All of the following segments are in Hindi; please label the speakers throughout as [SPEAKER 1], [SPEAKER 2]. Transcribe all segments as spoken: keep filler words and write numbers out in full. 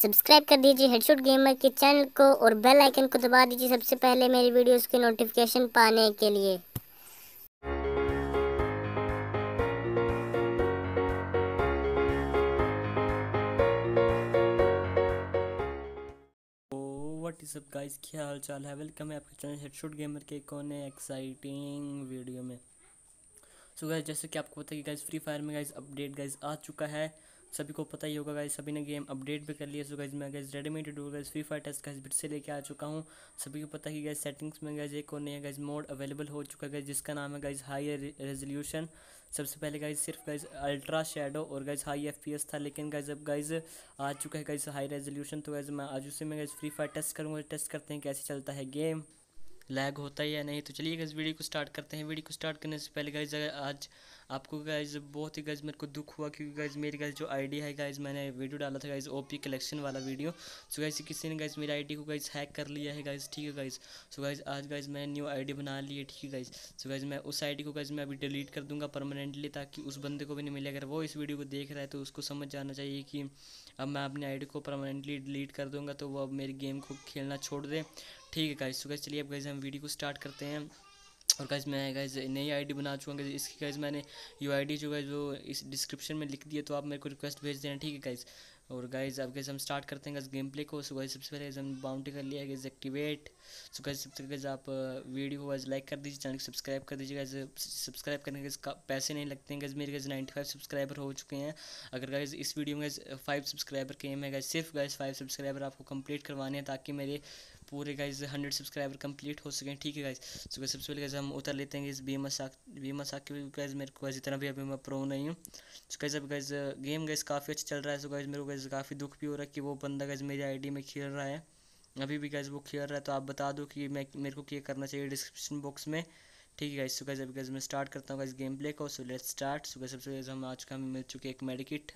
[SPEAKER 1] सब्सक्राइब कर दीजिए हेडशॉट गेमर के चैनल को और बेल आइकन को दबा दीजिए सबसे पहले मेरी वीडियोस की नोटिफिकेशन पाने के लिए।
[SPEAKER 2] व्हाट इज़ अप गाइस, क्या हाल चाल है। वेलकम है आपके चैनल हेडशॉट गेमर के एक और नए एक्साइटिंग वीडियो में। सो गाइस, जैसे कि आपको पता है कि गाइस फ्री फायर में गाइस अपडेट गाइस आ चुका है, सभी को पता ही होगा गाइस, सभी ने गेम अपडेट भी कर लिया। सो गाइस मैं guys readymade do guys free fire test guys फिर से लेके आ चुका हूँ। सभी को पता है कि गाइस सेटिंग्स में गाइस एक और नया गाइस मोड अवेलेबल हो चुका है गाइस, जिसका नाम है गाइस हाई रेजोल्यूशन। सबसे पहले गाइस सिर्फ गाइस अल्ट्रा शेडो और गाइस हाई एफपीएस था, लेकिन गाइस अब गाइस आ चुका है गाइस हाई रेजोल्यूशन। तो गाइस मैं आज उसे में गाइस फ्री फायर टेस्ट करूँगा, टेस्ट करते हैं कैसे चलता है गेम, लैग होता है या नहीं। तो चलिए गाइस वीडियो को स्टार्ट करते हैं। वीडियो को स्टार्ट करने से पहले गाइस आज आपको गाइस बहुत ही गाइस मेरे को दुख हुआ, क्योंकि गाइस मेरी गाइस जो आईडी है गाइस, मैंने वीडियो डाला था गाइस ओपी कलेक्शन वाला वीडियो। सो गाइस किसी ने गाइस मेरी आईडी को गाइस हैक कर लिया है गाइस, ठीक है गाइस। सो गाइस आज गाइस मैंने न्यू आईडी बना ली है, ठीक है गाइस। सो गाइस मैं उस आईडी को गाइस मैं अभी डिलीट कर दूंगा परमानेंटली, ताकि उस बंदे को भी नहीं मिले। अगर वो इस वीडियो को देख रहा है तो उसको समझ जाना चाहिए कि अब मैं अपनी आईडी को परमानेंटली डिलीट कर दूंगा, तो वो अब मेरी गेम को खेलना छोड़ दे, ठीक है गाइस। सो गाइस चलिए अब गाइस हम वीडियो को स्टार्ट करते हैं। और गाइस मैं गाइस नई आईडी बना चुका हूँ। इसकी गाइस मैंने यू आईडी जो गाइस वो इस डिस्क्रिप्शन में लिख दिया, तो आप मेरे को रिक्वेस्ट भेज देना, ठीक है गाइस। और गाइस अब गाइस हम स्टार्ट करते हैं गाइस गेम प्ले को। सो गाइस सबसे पहले गाइस हम बाउंटी कर लिया है गाइस एक्टिवेट। सो गाइस सबसे पहले गाइस आप वीडियो को गाइस लाइक कर दीजिए, चैनल को सब्सक्राइब कर दीजिए गाइस। सब्सक्राइब करने के गाइस पैसे नहीं लगते हैं गाइस, मेरे गाइस नाइन्टी फाइव सब्सक्राइबर हो चुके हैं। अगर गाइस इस वीडियो में गाइस फाइव सब्सक्राइबर के एम है गाइस, सिर्फ गाइस फाइव सब्सक्राइबर आपको कंप्लीट करवाने हैं, ताकि मेरे पूरे गाइस हंड्रेड सब्सक्राइबर कंप्लीट हो सकें, ठीक है गाइस। सो गाइस सबसे पहले गाइस हम उतर लेते हैं इस बी मसाक बी मसाक के गाइस, मेरे को गाइस इतना भी अभी मैं प्रो नहीं हूँ। सो गाइस अब गाइस गेम गाइस काफ़ी अच्छा चल रहा है। सो गाइस मेरे को गाइस काफ़ी दुख भी हो रहा है कि वो बंदा गाइस मेरी आईडी में खेल रहा है, अभी भी गाइस वो खेल रहा है। तो आप बता दो कि मैं मेरे को क्या करना चाहिए डिस्क्रिप्शन बॉक्स में, ठीक है गाइस। सो गाइस अभी गाइस मैं स्टार्ट करता हूँ गाइस गेम प्ले को। So let's start. So guys सबसे पहले हम आज का हमें मिल चुके एक मेडिकिट,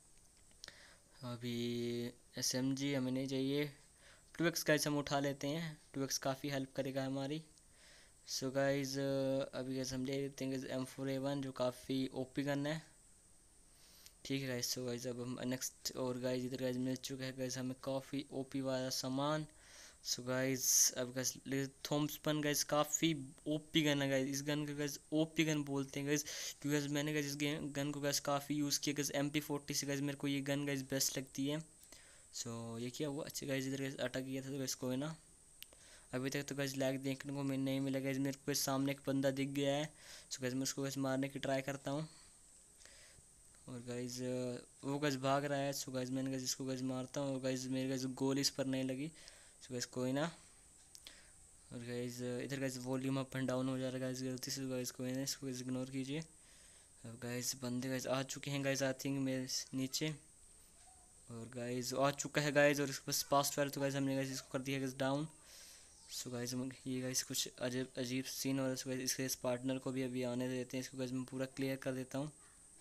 [SPEAKER 2] अभी एस एम जी हमें नहीं चाहिए। टू एक्स गाइस हम उठा लेते हैं, टू एक्स काफ़ी हेल्प करेगा हमारी। सो गाइस अभी गाइस हम ले लेते हैं एम फोर ए वन, जो काफ़ी ओपी गन है, ठीक है गाइस। सो गाइस अब हम नेक्स्ट, और गाइस इधर गाइस मिल चुका है गाइस हमें काफ़ी ओपी वाला सामान। सो गाइस अब गाइस थॉम्सन गाइस काफ़ी ओपी गन है गाइस, इस गन का गाइस ओपी गन बोलते हैं गाइस, क्योंकि गाइस मैंने गाइस इस गन को गाइस काफ़ी यूज़ किया गाइस। एम पी फोर्टी से गाइस मेरे को ये गन गाइस बेस्ट लगती है। सो so, ये क्या हुआ, अच्छा गाइस इधर गाइस अटक गया था, तो गाइस कोई ना। अभी तक तो गाइस लैग देखने को मैं नहीं मिला गाइस, मेरे को सामने एक बंदा दिख गया है। सो गाइस मैं उसको गाइस मारने की ट्राई करता हूँ, और गाइस वो गाइस भाग रहा है। सो गाइस मैंने गाइस इसको गाइस मारता हूँ, और गाइस मेरे गाइस गोली इस पर नहीं लगी। सो गाइस कोई ना। और गाइस इधर guys volume up and down हो जा रहा है गाइस गलती से, गाइस कोई ना, इसको गाइस इग्नोर कीजिए। अब गाइस बंदे गाइस आ चुके हैं गाइस, आई थिंक मेरे नीचे, और गाइस आ चुका है गाइस, और इसके पास पास फायर, तो गाइस हमने गाइस इसको कर दिया गाइस डाउन। सो गाइस ये गाइस कुछ अजीब अजीब सीन, और इसको इसके इस पार्टनर को भी अभी आने देते हैं, इसको गाइस मैं पूरा क्लियर कर देता हूँ।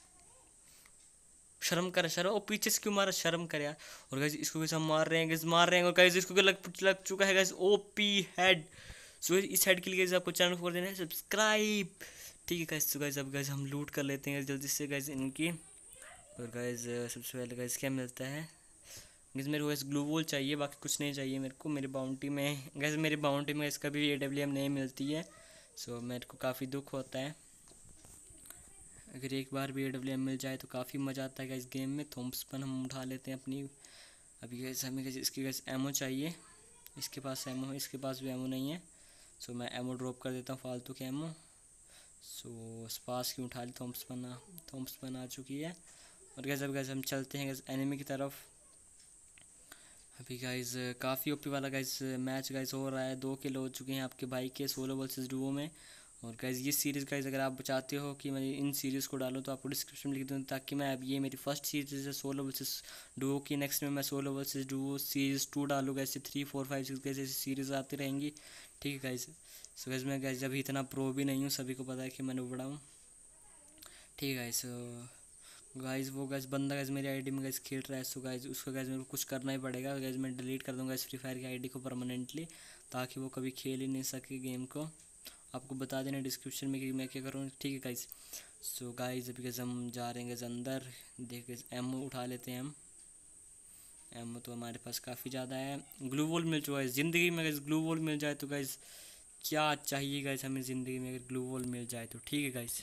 [SPEAKER 2] शर्म कर, शर्म, और पीछे से क्यों मारा, शर्म कर यार। और गाइस इसको गाइस हम मार रहे हैं गाइस, मार रहे हैं, और गाइस इसको लग लग चुका है गाइस ओपी हेड। सो इस हेड के लिए गाइस आपको चैनल को कर देना है सब्सक्राइब, ठीक है गाइस। सो गाइस अब गाइस हम लूट कर लेते हैं जल्दी से गाइस इनकी। और गाइस सबसे पहले गाइस क्या मिलता है गैस, मेरे को गैस ग्लू वॉल चाहिए, बाकी कुछ नहीं चाहिए मेरे को। मेरी बाउंटी में गैस मेरी बाउंटी में इसका भी ए डब्ल्यू एम नहीं मिलती है, सो मेरे को काफ़ी दुख होता है। अगर एक बार भी ए डब्ल्यू एम मिल जाए तो काफ़ी मज़ा आता है गैस गेम में। थॉम्सन हम उठा लेते हैं अपनी। अभी गैस हमें गैस इसकी गैस एमओ चाहिए, इसके पास एमओ है, इसके पास भी एमओ नहीं है। सो मैं एमओ ड्रॉप कर देता हूँ, फालतू के एमओ। सो स्पास की उठा ली, थॉम्सन थॉम्सन आ चुकी है। और गैस अब गैस हम चलते हैं गैस एनिमी की तरफ। अभी गाइस काफ़ी ओपी वाला गाइस मैच गाइस हो रहा है, दो किल हो चुके हैं आपके भाई के सोलो वर्सेस डुओ में। और गाइस ये सीरीज़ गाइस अगर आप चाहते हो कि मैं इन सीरीज़ को डालूँ, तो आपको डिस्क्रिप्शन में लिख दूँ, ताकि मैं अब ये मेरी फर्स्ट सीरीज़ है सोलो वर्सेस डुओ की, नेक्स्ट में मैं solo versus duo series two डालूँगा। ऐसे three four five six guys ऐसी सीरीज़ आती रहेंगी, ठीक है गाइस। सो गाइस मैं गाइस अभी इतना प्रो भी नहीं हूँ, सभी को पता है कि मैंने बड़ा हूँ, ठीक है गाइस। गाइस वो गाइस बंदा गाइस मेरी आईडी में गाइस खेल रहा है, सो गाइस उसको गाइस मेरे को कुछ करना ही पड़ेगा गाइस। मैं डिलीट कर दूंगा इस फ्री फायर की आईडी को परमानेंटली, ताकि वो कभी खेल ही नहीं सके गेम को। आपको बता देना डिस्क्रिप्शन में कि मैं क्या करूँ, ठीक है गाइस। सो गाइस अभी गाइस हम जा रहे हैं गाइस अंदर, देख गाइस एमओ उठा लेते हैं हम। एमओ तो हमारे पास काफ़ी ज़्यादा है। ग्लू वॉल मिल चुका है। ज़िंदगी में अगर ग्लू वॉल मिल जाए तो गाइस क्या चाहिए गाइस हमें ज़िंदगी में, अगर ग्लू वॉल मिल जाए तो। ठीक है गाइस,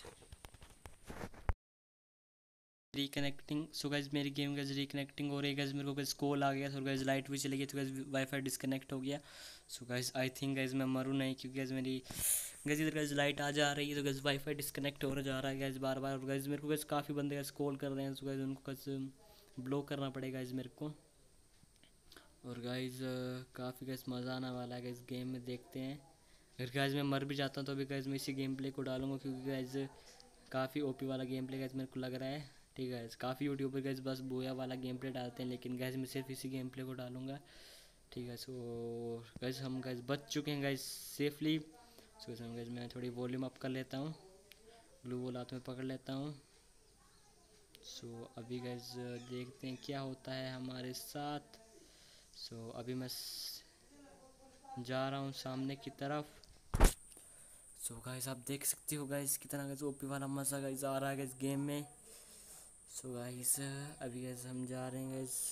[SPEAKER 2] रिकनेक्टिंग। सो गाइस मेरी गेम गाइस रिकनेक्टिंग हो रही है गाइस। मेरे को गाइस कॉल आ गया तो गाइस लाइट भी चली गई तो गाइस वाईफाई डिस्कनेक्ट हो गया। So guys I think guys मैं मरूँ नहीं, क्योंकि गाइस मेरी गाइस इधर गाइस लाइट आ जा रही है तो गाइस वाईफाई डिस्कनेक्ट हो जा रहा है गाइस बार बार। और गाइस मेरे को गाइस काफ़ी बंदे गाइस कॉल कर रहे हैं, सो गाइस उनको गाइस ब्लॉक करना पड़ेगा गाइस मेरे को। और गाइस काफ़ी गाइस मज़ा आने वाला है गाइस गेम में, देखते हैं। अगर गाइस मैं मर भी जाता हूँ तो अभी गाइस मैं इसी गेम प्ले को डालूंगा, क्योंकि गाइस काफ़ी ओपी वाला गेम प्ले गाइस मेरे को लग रहा है। ठीक है गाइस, काफ़ी यूट्यूबर गाइस बस बोया वाला गेम प्ले डालते हैं, लेकिन गाइस मैं सिर्फ इसी गेम प्ले को डालूंगा। ठीक है, सो गाइस हम गाइस बच चुके हैं गाइस सेफली। सो गाइस मैं थोड़ी वॉल्यूम अप कर लेता हूँ, ग्लू वॉल हाथ में पकड़ लेता हूँ। सो so, अभी गाइस देखते हैं क्या होता है हमारे साथ। सो so, अभी मैं जा रहा हूँ सामने की तरफ। सो so, गाइस आप देख सकते हो गाइस कितना गाइस ओपी वाला मज़ा गाइस आ रहा है गाइस गेम में। सो so, गाइस अभी गाइस हम जा रहे हैं गाइस।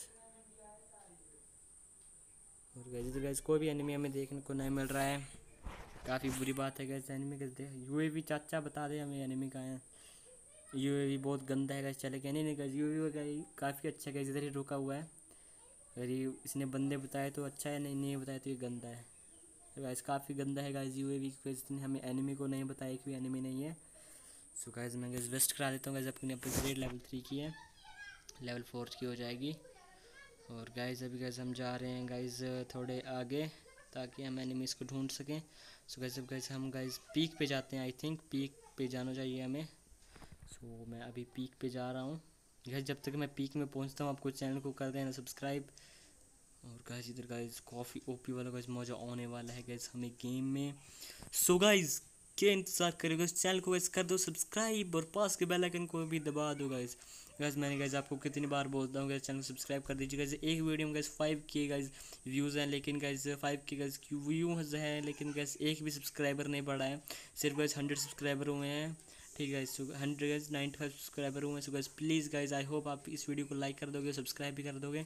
[SPEAKER 2] और गाइस इधर गाइस कोई भी एनिमी हमें देखने को नहीं मिल रहा है, काफ़ी बुरी बात है गाइस। एनिमी गाइस देख, यूएवी चाचा बता दे हमें एनिमी कहाँ है। यूएवी बहुत गंदा है गाइस, चलेगा नहीं नहीं गाइस। यूएवी काफ़ी अच्छा गाइस, इधर ही रुका हुआ है। अगर ये इसने बंदे बताए तो अच्छा है, नहीं नहीं बताए तो ये गंदा है। तो गाइस काफ़ी गंदा है गाइस यूएवी, इसने हमें एनिमी को नहीं बताया कि एनिमी नहीं है। सो गाइस मैं गाइस वेस्ट करा देता हूँ गाइस, अपनी अपग्रेड लेवल थ्री की है, लेवल फोर की हो जाएगी। और गाइस अभी गाइस हम जा रहे हैं गाइस थोड़े आगे, ताकि हम एनिमीज़ को ढूंढ सकें। सो गाइस अब गाइस हम गाइस पीक पे जाते हैं, आई थिंक पीक पे जाना चाहिए हमें। सो मैं अभी पीक पे जा रहा हूँ गाइस। जब तक मैं पीक में पहुँचता हूँ आपको चैनल को कर देना सब्सक्राइब। और गाइस इधर गाइस कॉफ़ी ओपी वाला गाइस मौजा आने वाला है गाइस हमें गेम में। सो गाइस क्या इंतज़ार करोगे, इस चैनल को गाइस कर दो सब्सक्राइब और पास के बेल आइकन को भी दबा दो गाइस। गाइस मैंने गाइस आपको कितनी बार बोलता हूँ गाइस चैनल को सब्सक्राइब कर दीजिए गाइस। एक वीडियो में गाइस फाइव के गाइस व्यूज़ हैं, लेकिन गाइस फाइव के गाइस व्यूज़ हैं, लेकिन गाइस एक भी सब्सक्राइबर नहीं बढ़ा है। सिर्फ गाइस हंड्रेड सब्सक्राइबर हुए हैं। ठीक है guys, hundred guys ninety five subscriber हुए हैं। So guys please guys I hope आप इस वीडियो को लाइक कर दोगे, सब्सक्राइब भी कर दोगे।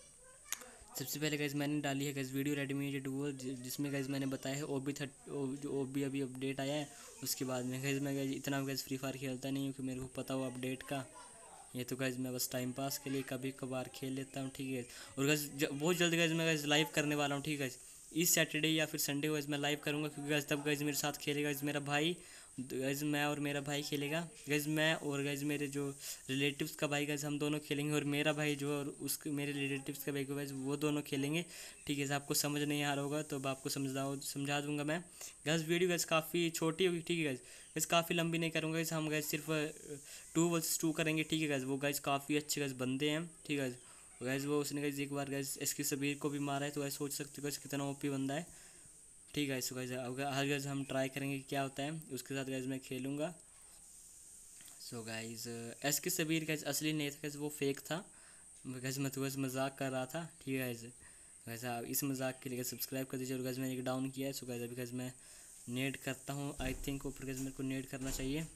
[SPEAKER 2] सबसे पहले गाइस मैंने डाली है guys video Redmi eight dual, जिसमें गाइस मैंने बताया है ओ बी थर्ट जो ओ बी अभी अपडेट आया है। उसके बाद में गाइस मैं गाइस इतना गाइस फ्री फायर खेलता नहीं हूँ कि मेरे को पता हो अपडेट का। ये तो गाइस मैं बस टाइम पास के लिए कभी कभार खेल लेता हूँ। ठीक है, और गाइस बहुत जल्दी गाइस मैं गाइस लाइव करने वाला हूँ। ठीक है, इस सैटरडे या फिर संडे को गाइस मैं लाइव करूँगा, क्योंकि गाइस तब गाइस मेरे साथ खेलेगा गाइस मेरा भाई। गाइस मैं और मेरा भाई खेलेगा गाइस, मैं और गाइस मेरे जो रिलेटिव्स का भाई गाइस हम दोनों खेलेंगे, और मेरा भाई जो और उसके मेरे रिलेटिव्स का भाई को गाइस वो दोनों खेलेंगे। ठीक है, आपको समझ नहीं आ रहा होगा तो अब आपको समझा समझा दूंगा मैं। गाइस वीडियो गाइस काफ़ी छोटी होगी। ठीक है गाइस, गाइस काफ़ी लंबी नहीं करूँगा गाइस, हम गाइस सिर्फ टू वर्सेस टू करेंगे। ठीक है गाइस, वो गाइस काफ़ी अच्छे गाइस बंदे हैं। ठीक है गाइस, वो उसने गाइस एक बार गाइस एस के सबीर को भी मारा है, तो गाइस सोच सकते हो गाइस कितना ओपी बंदा है। ठीक है सो गाइस हर गाइस हम ट्राई करेंगे क्या होता है, उसके साथ गाइस मैं खेलूँगा। सो गाइस एस के सबीर गाइस असली नहीं था गाइस, वो फेक था गाइस, मैं तो गाइस मजाक कर रहा था। ठीक है गाइस, गाइस आप इस मजाक के लिए सब्सक्राइब कर दीजिए। और गाइस मैंने एक डाउन किया है। सो गाइस अभी गाइस मैं नेट करता हूँ, आई थिंक ऊपर गाइस मेरे को नेट करना चाहिए।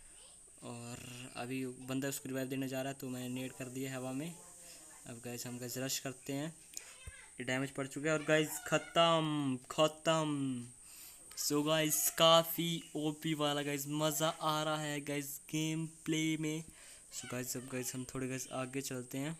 [SPEAKER 2] और अभी बंदा उसको रिवाइव देने जा रहा है, तो मैंने नेट कर दिया हवा में। अब गाइस हम गाइस रश करते हैं, डैमेज पड़ चुका है। और गाइस ख़त्म ख़त्म। सो गाइस काफ़ी ओपी वाला गाइस मज़ा आ रहा है गाइस गेम प्ले में। सो गाइस अब गाइस हम थोड़े गाइस आगे चलते हैं।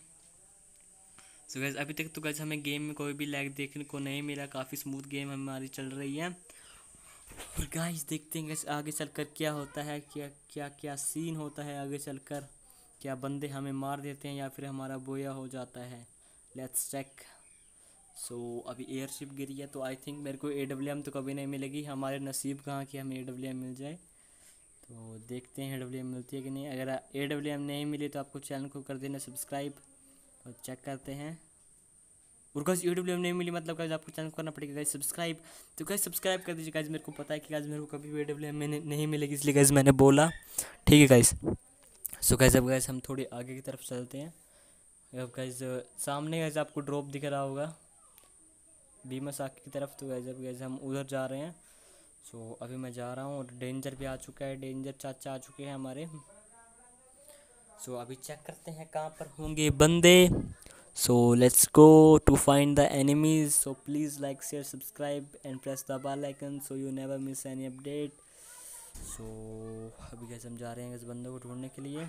[SPEAKER 2] सो गाइस अभी तक तो गाइस हमें गेम में कोई भी लैग देखने को नहीं मिला, काफ़ी स्मूथ गेम हमारी चल रही है। और गाइस देखते हैं गाइस आगे चलकर क्या होता है, क्या क्या क्या सीन होता है आगे चलकर। क्या बंदे हमें मार देते हैं या फिर हमारा बोया हो जाता है। Let's check. सो so, अभी एयरशिप गिरी है, तो आई थिंक मेरे को ए डब्ल्यू एम तो कभी नहीं मिलेगी। हमारे नसीब कहाँ कि हमें ए डब्ल्यू एम मिल जाए, तो देखते हैं ए डब्ल्यू एम मिलती है कि नहीं। अगर ए डब्ल्यू एम नहीं मिली तो आपको चैनल को कर देना सब्सक्राइब, और चेक करते हैं। और गाइस ए डब्ल्यू एम नहीं मिली मतलब गाइस आपको चैनल को करना पड़ेगा गाइस सब्सक्राइब, तो गाइस सब्सक्राइब कर दीजिए गाइस। मेरे को पता है कि गाइस मेरे को कभी ए डब्ल्यू एम नहीं मिलेगी, इसलिए गाइस मैंने बोला। ठीक है गाइस, सो गाइस अब गाइस हम थोड़ी आगे की तरफ चलते हैं। अब गाइस सामने गाइस आपको ड्रॉप दिख रहा होगा बीमस आग की तरफ, तो गाइस अब गाइस हम उधर जा रहे हैं। सो so, अभी मैं जा रहा हूँ, और डेंजर भी आ चुका है, डेंजर चाचा आ चुके हैं हमारे। सो so, अभी चेक करते हैं कहाँ पर होंगे बंदे। So let's go to find the enemies. So please like, share, subscribe and press the bell icon so you never miss any update. So अभी कैसे हम जा रहे हैं इस बंदे को ढूंढने के लिए।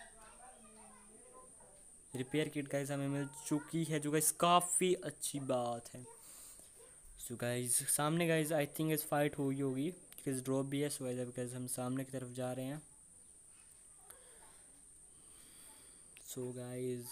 [SPEAKER 2] रिपेयर किट गाइस हमें मिल चुकी है, जो गाइस काफ़ी अच्छी बात है। सो गाइस सामने गाइस आई थिंक इस फाइट हुई होगी, किस ड्रॉप भी है। सो गाइस अभी गाइस हम सामने की तरफ जा रहे हैं। सो गाइस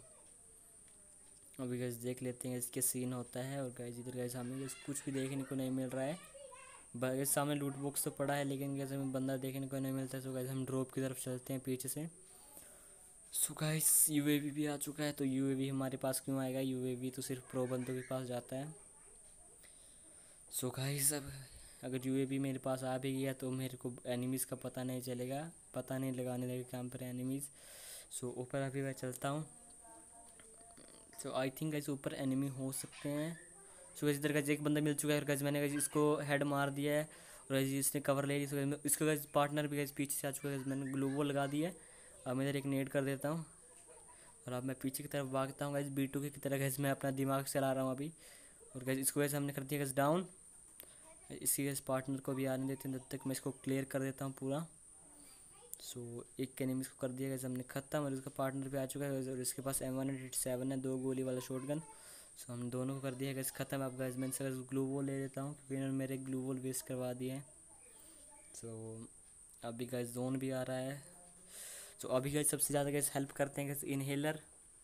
[SPEAKER 2] अभी गाइस देख लेते हैं इसके सीन होता है। और गाइस इधर गाइस हमें गाइस कुछ भी देखने को नहीं मिल रहा है। गाइस सामने लूट बॉक्स तो पड़ा है, लेकिन गाइस हमें बंदा देखने को नहीं मिलता है। सो गाइस हम ड्रॉप की तरफ चलते हैं पीछे से। सो गाइस यूएवी भी आ चुका है। तो यूएवी हमारे पास क्यों आएगा, यूएवी तो सिर्फ प्रो बंदों के पास जाता है। सो गाइस अब अगर यूएवी मेरे पास आ भी गया तो मेरे को एनिमीज़ का पता नहीं चलेगा, पता नहीं लगाने लगे काम पर एनिमीज़। सो ऊपर अभी मैं चलता हूँ। सो आई थिंक गाइस ऊपर एनिमी हो सकते हैं। सो गाइस इधर गाइस एक बंदा मिल चुका है और गाइस मैंने गाइस इसको हेड मार दिया है और गाइस इसने कवर ले ली। सो गाइस इसका गाइस पार्टनर भी गाइस पीछे से आ चुका है। मैंने ग्लू वॉल लगा दिया है। अब मैं इधर एक नेड कर देता हूँ और अब मैं पीछे की तरफ भागता हूँ गाइस बी टू की तरह। गाइस मैं अपना दिमाग चला रहा हूँ अभी। और गाइस इसको गाइस हमने कर दिया गाइस डाउन। इसी गाइस पार्टनर को भी आने देते हैं, तब तक मैं इसको क्लियर कर देता हूँ पूरा। सो so, एक एनिमी को कर दिया गाइस हमने ख़त्म और इसका पार्टनर भी आ चुका है और इसके पास एम वन एट सेवन है, दो गोली वाला शॉटगन। सो हम दोनों को कर दिया गाइस ख़त्म। अब गाइस मैं इसका ग्लू वॉल ले लेता हूँ क्योंकि इन्होंने मेरे ग्लू वॉल वेस्ट करवा दिए हैं। सो so, अभी गाइस जोन भी आ रहा है। सो so, अभी गाइस सबसे ज़्यादा गाइस हेल्प करते हैं गाइस इनहेलर।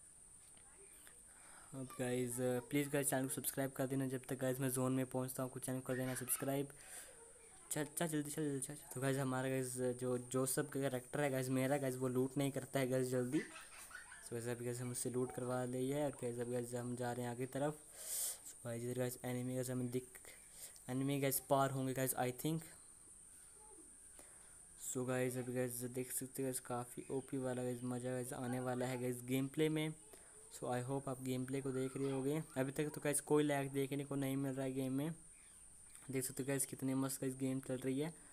[SPEAKER 2] अब गाइस प्लीज़ गाइस चैनल को सब्सक्राइब कर देना जब तक गाइस मैं जोन में पहुँचता हूँ। कुछ चैनल कर देना सब्सक्राइब। चल चल जल्दी चल जल्दी चल। तो गाइस हमारा गाइस जो जोसेफ का कैरेक्टर है गाइस मेरा गाइस वो लूट नहीं करता है गाइस जल्दी। सो गाइस अभी गाइस हम उससे लूट करवा ली है और गाइस अभी गाइस हम जा रहे हैं आगे तरफ। सो गाइस इधर गाइस एनिमी गाइस हमें दिख एनिमी गाइस पार होंगे guys I think. So guys अभी गाइस देख सकते हो गाइस काफ़ी ओपी वाला गाइस मज़ा गाइस आने वाला है गाइस गेम प्ले में। सो आई होप आप गेम प्ले को देख रहे होगे। अभी तक तो गाइस कोई लैग देखने को नहीं मिल रहा है गेम में। देख सकते हो गाइस कितने मस्त गाइस गेम चल रही है।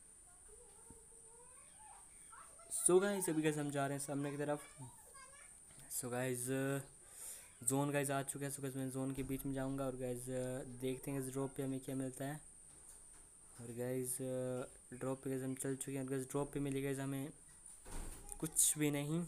[SPEAKER 2] सो गाइस अभी गाइस हम जा रहे हैं सामने की तरफ। सो गाइस जोन गाइस आ चुका है। सो गाइस मैं जोन के बीच में जाऊंगा और गाइस देखते हैं इस ड्रॉप पे हमें क्या मिलता है। और गाइस ड्रॉप पे गाइस हम चल चुके हैं। गाइस ड्रॉप पे मिली गाइस हमें कुछ भी नहीं।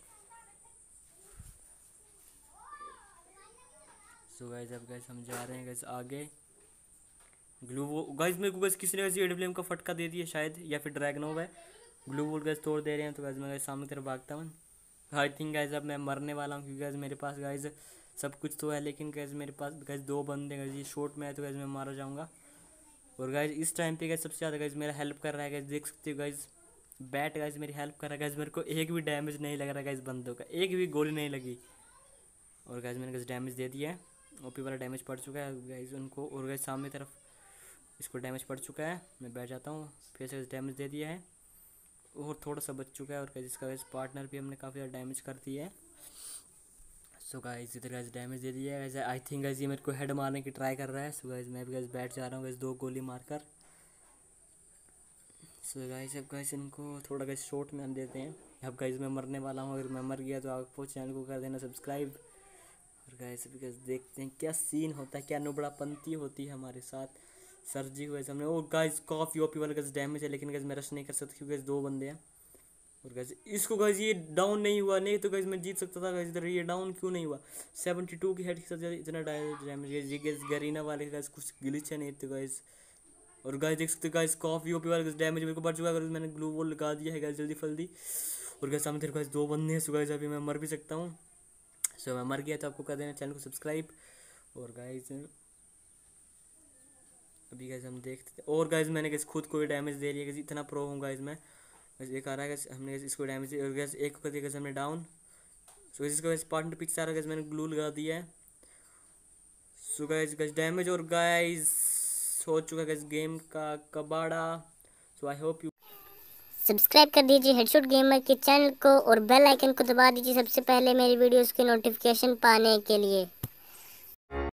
[SPEAKER 2] सो गाइस अब गाइस हम जा रहे हैं गाइस आगे। ग्लू वो गाइस मेरे को गाइस किसी ने गाइस एडब्ल्यूएम का फटका दे दिया शायद, या फिर ड्रैगनोव है। ग्लू वोल गाइस तोड़ दे रहे हैं। तो गाइस मैं गाइस सामने तरफ भागता हूँ। आई थिंक गाइस अब मैं मरने वाला हूँ क्योंकि गाइस मेरे पास गाइस सब कुछ तो है, लेकिन गाइस मेरे पास गाइस दो बंदे गाइस ये शॉट में है तो गाइस मैं मारा जाऊँगा। और गाइस इस टाइम पे गाइस सबसे ज़्यादा गाइस मेरा हेल्प कर रहा है गाइस, देख सकते हो गाइस बैट गाइस मेरी हेल्प कर रहा है गाइस। मेरे को एक भी डैमेज नहीं लग रहा गाइस, बंदों का एक भी गोली नहीं लगी। और गाइस मैंने गाइस डैमेज दे दिया है, ओपी वाला डैमेज पड़ चुका है गाइस उनको। और गाइस सामने तरफ इसको डैमेज पड़ चुका है, मैं बैठ जाता हूँ। फिर से डैमेज दे दिया है और थोड़ा सा बच चुका है। और गाइस इसका गाइस पार्टनर भी हमने काफ़ी ज़्यादा डैमेज कर दिया है। सो गाइस इधर गाइस डैमेज दे दिया है गाइस। आई थिंक गाइस ये मेरे को हेड मारने की ट्राई कर रहा है। सो गाइस मैं भी गाइस बैठ जा रहा हूँ गाइस दो गोली मारकर। सो गाइस अब गाइस इनको थोड़ा गाइस शॉट में हम देते हैं। अब गाइस मैं मरने वाला हूँ, अगर मैं मर गया तो आप चैनल को कर देना सब्सक्राइब। और गाइस अभी गाइस देखते हैं क्या सीन होता है, क्या नुबड़ापंती होती है हमारे साथ। सर जी को हमने और गाइस काफ़ी ओपी वाला गाइस डैमेज है, लेकिन गाइस मैं रश नहीं कर सकता क्योंकि गाइस दो बंदे हैं। और गाइस इसको गाइस ये डाउन नहीं हुआ, नहीं तो गाइस मैं जीत सकता था गाइस। इधर ये डाउन क्यों नहीं हुआ, सेवेंटी टू की हेड के साथ इतना डैमेज ये गाइस गरीना वाले गाइस कुछ ग्लिच है नहीं तो गाइस। और गाइस देख सकते हो गाइस काफ़ी ओपी वाला गाइस डैमेज मेरे को बढ़ चुका है। मैंने ग्लू वॉल लगा दिया है गाइस जल्दी जल्दी। और गाइस सामने गाइस दो बंदे हैं। सो गाइस अभी मैं मर भी सकता हूँ। सो मैं मर गया तो आपको कर देना चैनल को सब्सक्राइब। और गाइस अभी गाइस हम देखते थे और गाइस मैंने गाइस खुद को भी डैमेज दे लिया, इतना प्रो हूँ गाइस मैं। गाइस एक आ रहा है गाइस, हमने गाइस इसको डैमेज दिया और गाइस एक को कर दिया गाइस हमने डाउन। सो गाइस इसका गाइस पार्टनर पीछे आ रहा है गाइस, मैंने ग्लू लगा दिया है। सो गाइस गाइस डैमेज और गाइस हो चुका है गाइस गेम का कबाड़ा। So I hope you
[SPEAKER 1] subscribe कर दीजिए हेडशॉट गेमर के चैनल को और बेल आइकन को दबा दीजिए सबसे पहले मेरी वीडियोस के नोटिफिकेशन पाने के लिए।